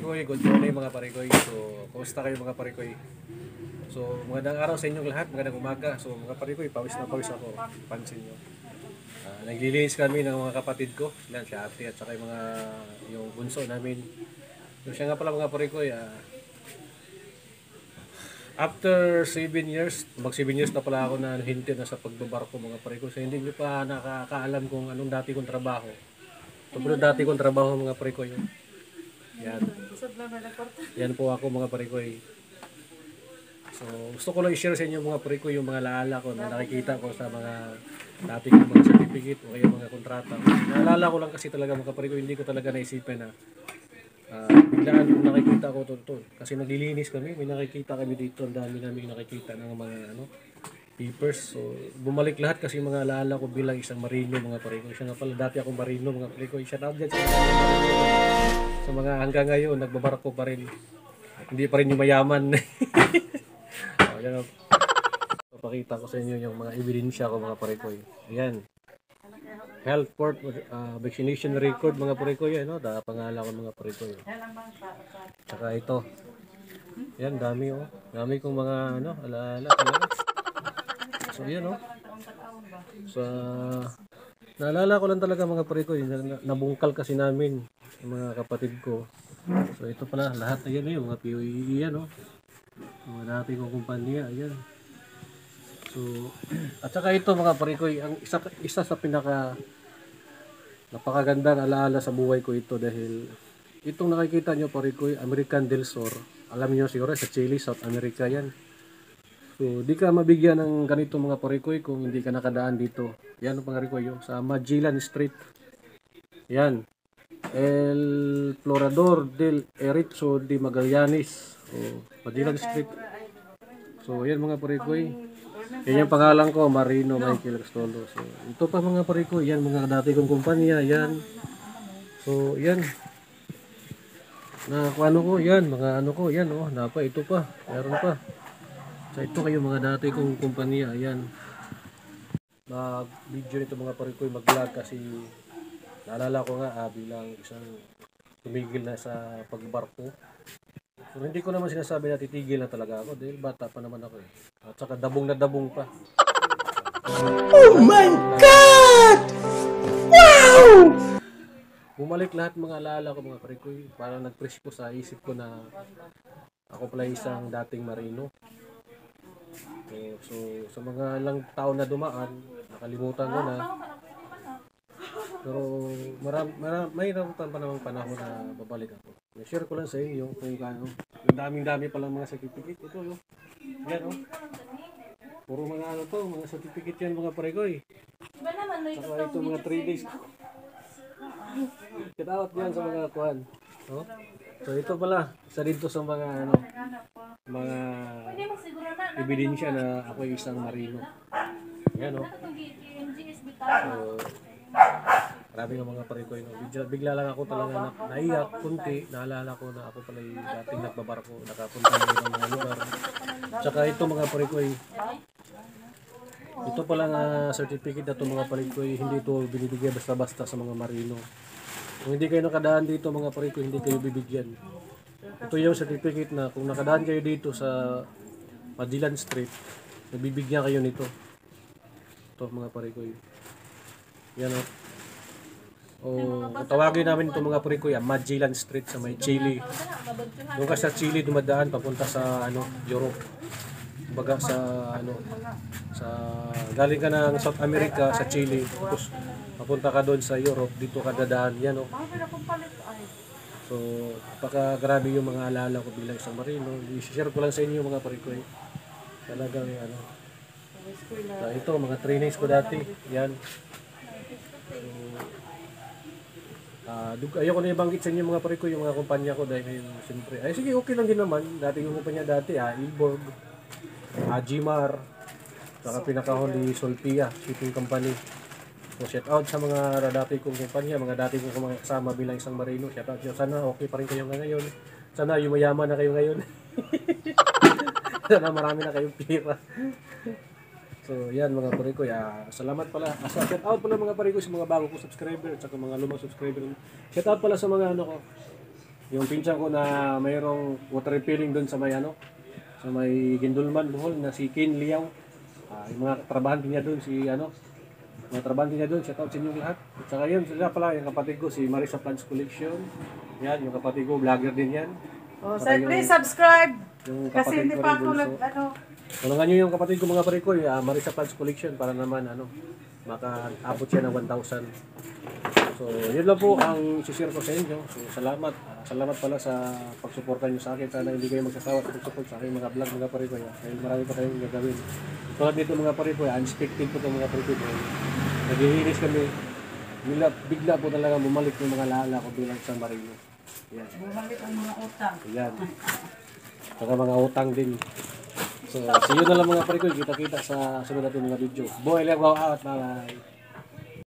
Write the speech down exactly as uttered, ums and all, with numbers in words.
parikoy, good morning mga parikoy. So, kumusta kayo mga parikoy? So, magandang araw sa inyong lahat, magandang umaga. So, mga parikoy, pawis na pawis ako. Pansin nyo. Uh, naglilinis kami ng mga kapatid ko. Sila, si ate at saka yung mga yung bunso namin. So, siya nga pala mga parikoy. Uh, after seven years, mag seven years na pala ako na hinti na sa pagbabarko mga parikoy. So, hindi nyo pa nakakaalam kung anong dati kong trabaho. Sobrang dati kong trabaho mga parikoy. Yan. Yan po ako mga parikoy. So, gusto ko lang i-share sa inyo mga parikoy yung mga laala ko na nakikita ko sa mga dati kong mga certificate o kaya mga kontrata. Naalala ko lang kasi talaga mga parikoy, hindi ko talaga naisipin na uh, biglaan kung nakikita ko ito, ito. Kasi naglilinis kami, may nakikita kami dito, ang dami namin nakikita ng mga ano, papers. So, bumalik lahat kasi mga laala ko bilang isang marino mga parikoy. Siya nga pala, dati akong marino mga parikoy. Shout out dyan sa mga sa mga hanggang ngayon, nagbabarko pa rin. Hindi pa rin yung mayaman. O, yan o. Papakita ko sa inyo yung mga ebidensya ko mga parikoy. Ayan. Health port, uh, vaccination record mga parikoy. Ano? Da, pangalan ko mga parikoy. Tsaka ito. Yan, dami o. Oh. Dami kong mga ano, alaala. Talaga. So, yan o. Oh. So, naalala ko lang talaga mga parikoy. Nabungkal kasi namin yung mga kapatid ko. So ito pala lahat na yan eh, mga P O E yan oh. Mga dati kong kumpanya, ayan. So at saka ito mga parikoy, ang isa isa sa pinaka napakagandang alaala sa buhay ko ito dahil itong nakikita nyo parikoy, American Del Sur. Alam niyo siguro sa Chile, South America yan. So di ka mabigyan ng ganito mga parikoy kung hindi ka nakadaan dito. Yan mga parikoy yung sa Magellan Street. Yan. El Florador del Erizo de Magallanes. So, Magellan Street. So, yan mga parikoy. Yan yung pangalan ko, Marino Michael Castolo. So, ito pa mga parikoy. Yan mga dati kong kumpanya. Yan. So, yan. Na ano ko, yan. Mga ano ko, yan. Oh, napa, ito pa. Meron pa. So, ito kayo mga dati kong kumpanya. Yan. Mag-video nito mga parikoy. Mag-vlog kasi naalala ko nga ah, bilang isang tumigil na sa pagbarko. So, hindi ko naman sinasabi na titigil na talaga ako dahil bata pa naman ako eh. At saka dabong na dabong pa. Oh my God! Wow! Bumalik lahat mga alaala ko mga parikoy. Parang nag-fresh ko sa isip ko na ako pala isang dating marino. So, so sa mga ilang taon na dumaan, nakalimutan ko na. Pero maram, maram, may rambutan pa namang panahon na babalik ako. I-share ko lang sa inyo kung ano. Yung daming-dami pa lang mga certificate. Ito yung, yan o. Oh. Puro mga ano to, mga certificate yan mga parikoy. Saka ito mga three days ko. Get out yan sa mga kuhan. Oh. So ito pala, isa dito sa mga ano, mga ebidensya na ako yung isang marino. Yan o. Oh. So, marami ng mga parikoy. No? Bigla, bigla lang ako talaga na, naiyak, kunti. Naalala ko na ako pala yung dating nagbabarko. Nakapunta na ng mga lugar. Tsaka ito mga parikoy. Ito pala nga certificate na ito mga parikoy. Hindi ito binibigyan basta-basta sa mga marino. Kung hindi kayo nakadaan dito mga parikoy, hindi kayo bibigyan. Ito yung certificate na kung nakadaan kayo dito sa Magellan Street, nabibigyan kayo nito. Ito mga parikoy. Yan o. Oh. O tawagin namin itong mga parikoy, Magellan Street sa may Chile. Doon ka sa Chile dumadaan papunta sa ano, Europe. Baga sa ano, sa galing ka ng South America sa Chile, tapos papunta ka doon sa Europe, dito ka dadaan. Yan o. So, paka grabe yung mga alala ko bilang isang marino. I-share ko lang sa inyo mga parikoy. Talagang ano. So, ito mga trainings ko dati. Yan. So, uh, ayoko na ibanggit sa inyo mga parikoy yung mga kumpanya ko dahil siyempre, ay sige okay lang din naman. Dati yung kumpanya dati, ah, Ilborg, Ajimar, saka pinakahuli Solpia, shipping company. So shout out sa mga dati kong kumpanya, mga dati kong mga kasama bilang isang marino. Shout out nyo. Sana okay pa rin kayo ngayon. Sana yumayaman na kayo ngayon. Sana marami na kayong pira. So yan mga parikoy, ah, salamat pala. Ah, shout out pala mga parikoy sa mga bago ko subscriber at saka mga lumang subscriber. Shout out pala sa mga ano ko, yung pinsan ko na mayroong water refilling doon sa may ano, sa may Gindulman, Bohol, na si Kin Liao. Ah, yung mga trabahante niya doon, si ano, mga trabahante niya doon, shout out sa inyong lahat. At saka yun, sila pala, yung kapatid ko, si Marisa Plants Collection. Yan, yung kapatid ko, vlogger din yan. Oh, Saka so yung- please subscribe. Yung Kasi kapatid hindi ko pa rin ako bunso. nag, ano, Tulungan nyo yung kapatid ko mga pare ko, uh, Marisa Plants Collection, para naman ano, maka-abot siya ng one thousand. So, yun lang po ang isi-share ko sa inyo. So, salamat. Ah, salamat pala sa pagsuporta nyo sa akin. Sana hindi kayo magsasawa sa pagsupport sa aking mga vlog mga pare ko. Yan. Dahil marami pa kayong gagawin. Tulad dito mga pare ko, unexpected po itong mga pare ko. Nagihinis kami. Bigla, bigla po talaga bumalik yung mga lala ko bilang sa Marino. Yan. bumalik ang mga utang. Yan. Saka mga utang din. So, see you na lang mga pare ko. Kita-kita sa sunod natin mga video. Boy, lang go out. Bye-bye.